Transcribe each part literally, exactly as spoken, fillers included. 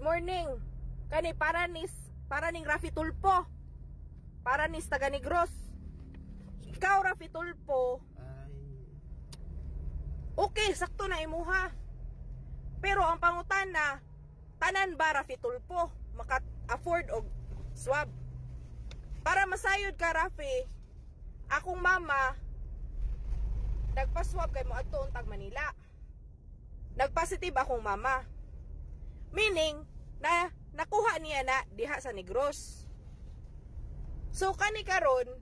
morning. Kani para nis, para ning Rafi Tulpo. Para nis taga Negros. Ikaw Rafi Tulpo. Ay. Okay, sakto na imuha. Pero ang pangutana, tanan ba Rafi Tulpo maka-afford og swab? Para masayod ka Rafi, akong mama nagpa-swab kay moadto untag Manila. Nagpositive akong mama. Meaning na nakuha niya na diha sa Negros. So kani karon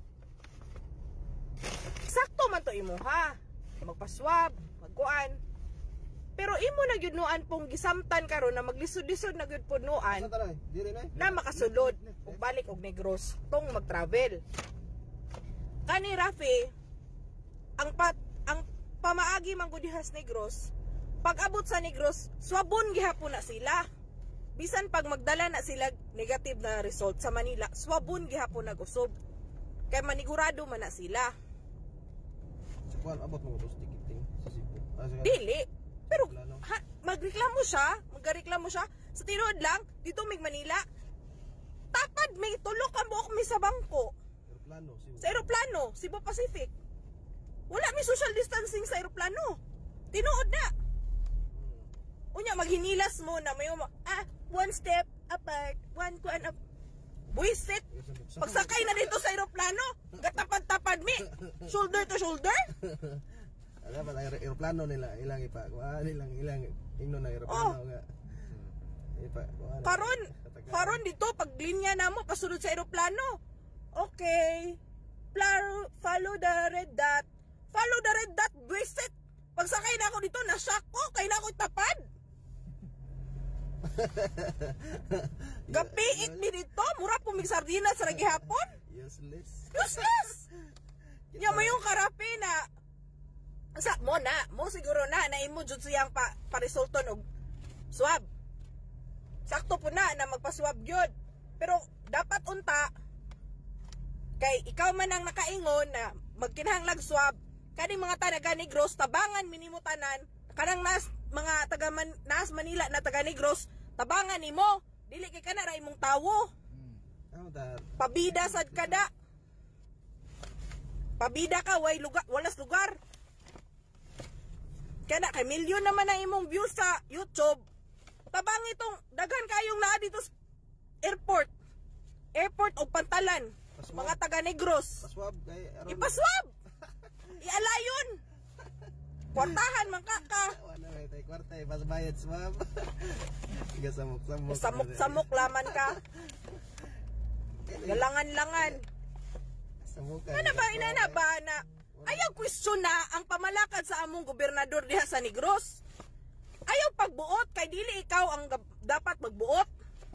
sakto man to imuha. Magpa-swab, magkuan. Pero imo na gyud nuan pong gisamtan karon na maglisod-lisod na gyud pud nuan na makasulod ug balik og Negros tong mag-travel. Kani Rafi, ang pat ang pamaagi man gud diha sa Negros, pag abot sa Negros, swabon gihapon na sila. Bisan pag magdala na sila negative na result sa Manila, swabon gihapon na gusob. Kay manigurado man na sila. Sa kuan abot mo to ticketing sa Cebu. Ah, sa Dili. Pero ha, magreklamo siya, magreklamo siya sa tinuod lang dito mig Manila. Tapad may tulok ang buok mi sa bangko. Aeroplano, Cebu. Sa aeroplano, Cebu Pacific. Wala may social distancing sa aeroplano. Tinuod na. Unya maghinilas mo na may uma, ah, one step apart, one kuan up. Buisit. Pagsakay na dito sa aeroplano, gatapad-tapad mi. Shoulder to shoulder. Ala ba ang aeroplano nila ilang ipa, kuan ilang ilang ingno na aeroplano nga. Ipa, kuan. Karon, karon dito pag linya na mo pasulod sa aeroplano. Okay. Follow, follow the red dot. Follow the red dot, buisit. Pagsakay na ako dito, na-shock ko, kaya na ako tapad. Gapiit mi dito, mura pumig sardinas sa gihapon. Useless. Useless. Nya mo yung karapi na sa mo na, mo siguro na na imo jud siyang pa paresulton og swab. Sakto po na na magpa-swab gyud. Pero dapat unta kay ikaw man ang nakaingon na magkinahanglag swab. Kani mga taga Negros tabangan minimo tanan kanang nas mga taga Man, nas Manila na taga Negros tabangan nimo dili kay kana ra imong tawo. Ano ta? Pabida sad kada. Pabida ka way lugar walas lugar. Kana kay milyon naman ang imong views sa YouTube. Tabang itong daghan kayong naa dito sa airport. Airport og Pantalan. Paswab. Mga taga Negros. Paswab kay aron. Ipaswab. Ialayon. Kwartahan man ka ka. Wala may tay kwarta eh pas bayad swab. Iga samok-samok. Samok-samok laman ka. Galangan-langan. Samok. Ano ba inana ba na ayaw question na ang pamalakad sa among gobernador diha sa Negros. Ayaw pagbuot kay dili ikaw ang dapat magbuot.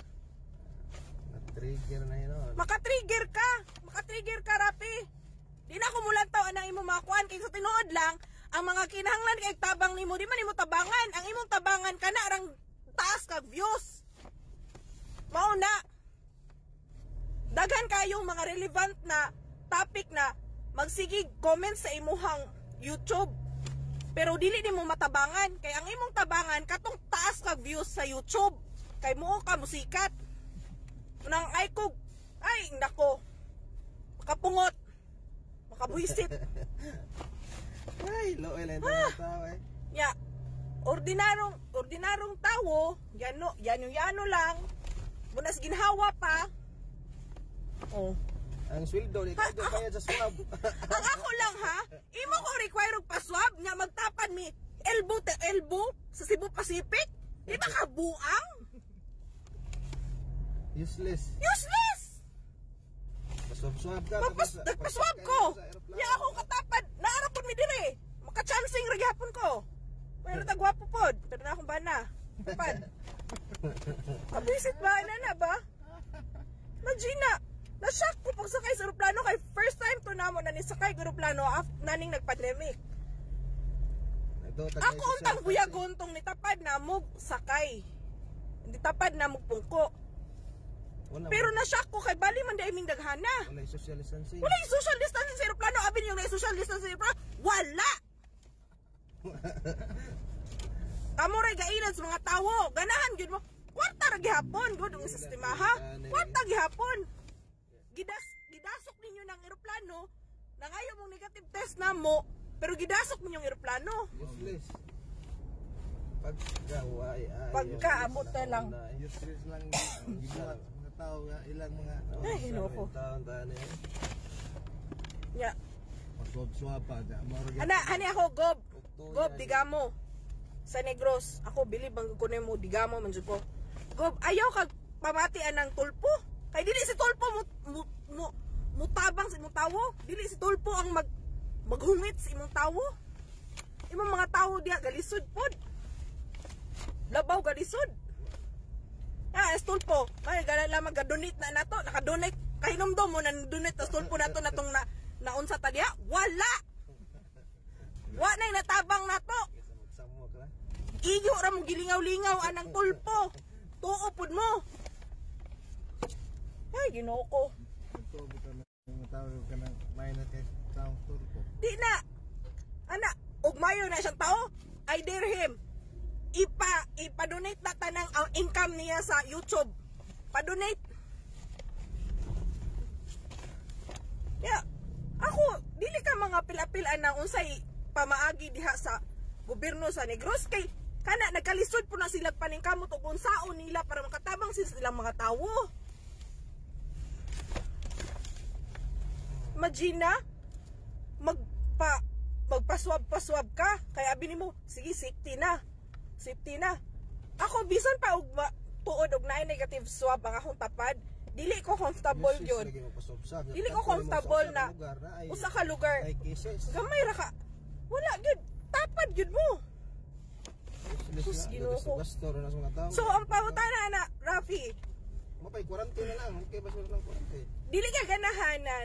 Trigger na yun. Oh. Maka-trigger ka. Maka-trigger ka Rapi. Di na ko mulantaw anang imong makuan kay sa tinuod lang ang mga kinahanglan kay tabang nimo di man imo tabangan. Ang imong tabangan kana arang taas ka views. Mao na. Daghan kayong mga relevant na topic na magsigig comment sa imuhang YouTube. Pero dili nimo matabangan kay ang imong tabangan katong taas ka views sa YouTube. Kay muo ka musikat. Nang ay kog ay nako. Makapungot. Makabuisit. Ay, loel ito Ah. tao eh. Ya. Ordinarong ordinarong tawo, yano, yano-yano lang. Munas ginhawa pa. Oh. Ang sweldo ni kay bayad sa swab. Ang ako lang ha, imo ko require og pa-swab nga magtapan mi elbow to elbow sa Cebu Pacific. Di ba kabuang? Useless. Useless! Paswab-swab ka. Mapas, tapos- nagpaswab pagsakay ko. mo sa aeroplano. Ya ako katapad. Naarapon mi dire. Makachancing ragyapon ko. Pero tagwapo pod. Pero na akong bana. Tapad. Kabisit ba? Ano na ba? Magina. Na-shock ko pagsakay sa aeroplano kay first time to namo na nisakay sa aeroplano after naning nagpandemic. Ito, tagay Ako sa untang swab. buyagon tong nitapad na mog sakay. Hindi tapad na mog pungko. Wala, Pero na-shock ko kay bali man di aming daghana. wala yung social distancing. Wala yung social distancing sa aeroplano. Abin yung na social distancing sa aeroplano. Wala! Kamu ray gainan sa mga tawo. Ganahan yun mo. Kwarta ra gihapon, good ang sistema ha. Kwarta gihapon. Gidas gidasok ninyo ng eroplano, nangayo mong negative test na mo, pero gidasok ninyong eroplano. Useless. Pagkaway ay. Pagkaabot na lang. Useless lang gibuhat mga tao nga ilang mga Ay, hinoko. Taon taon niya. Ya. paswab-swab pa da mao ra Ana, ani ako gob. Gob digamo. Sa Negros, ako bilib ang kuno mo digamo man jud ko. Gob, ayaw kag pamatian ng tulpo. Kay dili si tulpo mo mo, mo mutabang sa imong tawo. Dili si tulpo ang mag maghungit sa imong tawo. Imong mga tawo diha galisod pod. Labaw galisod. Ah, es tulpo. Kay gala lang mag-donate na nato, naka-donate kahinomdom mo na donate tas tulpo nato natong na naunsa ta diha. Wala. Wa nay natabang nato. Magsamok la. Iyo ra mo gilingaw-lingaw anang tulpo. Tuo pod mo. Ay, Ginoo ko. ito buta na mga tao kanang may na kay taong turko. Di na. Ana, ug mayo na siyang tao. I dare him. Ipa, ipa-donate na tanang ang income niya sa YouTube. Pa-donate. Ya, ako, dili ka mga pilapilan na unsay pamaagi diha sa gobyerno sa Negros kay kana nagkalisod po na sila paningkamot ug unsaon nila para makatabang sila silang mga tawo. Imagine magpa magpaswab-paswab ka kay abi nimo sige safety na. Safety na. Ako bisan pa og tuod og naay negative swab ang akong tapad, dili ko comfortable yun. Dili ko comfortable na usa ka lugar. Gamay ra ka. Wala gyud. Tapad gyud mo. Sus, Ginoo ko. So ang pangutana na Rafi, mapay quarantine na lang, okay ba sila ng quarantine? dili ka ganahanan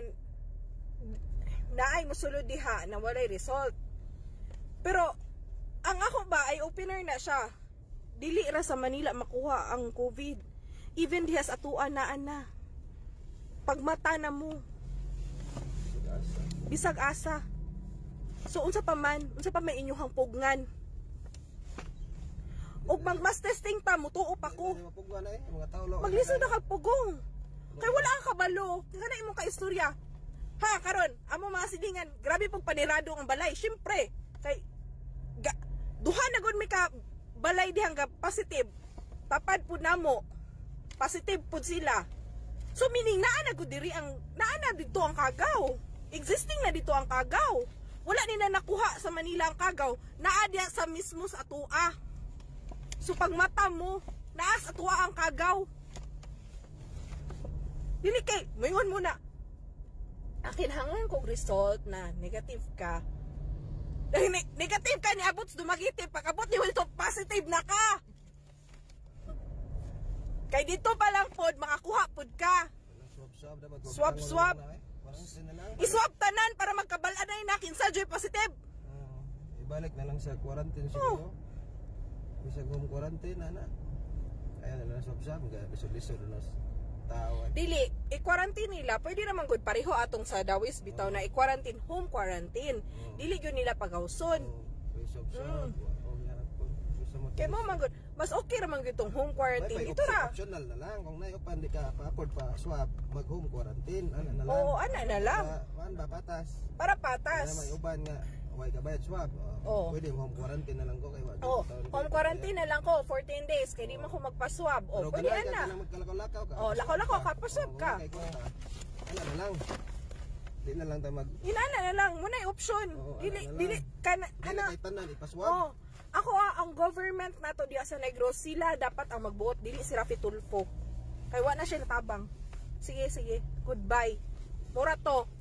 naay mosulod diha na walay result. Pero ang ako ba ay opener na siya. Dili ra sa Manila makuha ang COVID. Even diha sa atuan na ana. Pagmata na mo. Bisag asa. So unsa pa man, unsa pa may inyong pugngan. Og magmas testing ta mo tuo pa ko. Maglisod na kag pugong. Kay wala ang kabalo. Kana imong kaistorya. Ha karon, amo mga silingan, grabe pong panirado ang balay. Syempre, kay ga, duha na gud mi ka balay dihang ga positive. Tapad pud namo. Positive pud sila. So meaning naa na gud diri ang naa na dito ang kagaw. Existing na dito ang kagaw. Wala ni na nakuha sa Manila ang kagaw. Naa diya sa mismo sa atua. So pag mata mo, naa sa atua ang kagaw. Dili kay, mayon muna. Akin hangan kong result na negative ka. Dahil ne negative ka ni abot dumagiti, pag-abot ni Wilto, positive na ka. Kay dito pa lang pod, makakuha pod ka. Swab swab. Iswab tanan para magkabala na na kinsa joy positive. Uh, ibalik na lang sa quarantine siguro. Bisag home quarantine ana. Kaya na lang swab swab, lisod-lisod na tao. Dili, i-quarantine nila, pwede naman good pareho atong sa Dawis bitaw na i-quarantine, home quarantine. Oh. Dili gyud nila pagawson. Oh, mm. Kay mo man good, mas okay ra man gyud tong home quarantine. Ito ra. Optional na lang kung nayo pa di ka pa-accord pa swab, mag home quarantine ana na lang. Oo, ana na lang. Wan ba patas? Para patas. May uban nga way ka bayad swab. Oh. Pwede home quarantine na lang ko kay wa. Oh, home quarantine na lang ko fourteen days kay di man ko magpa-swab. Oh, pwede ana. Magkalakaw-lakaw ka. Oh, lakaw-lakaw ka pa-swab ka. Ana na lang. Di na lang ta mag Inana na lang, muna yung option. Oo, dili ana na dili kana ano ana. kay tanan ipaswab. Oh, ako ah, ang government nato diya sa Negros, sila dapat ang magbuot, dili si Rafi Tulfo. Kay wa na siya natabang. Sige, sige. Goodbye. Mura to.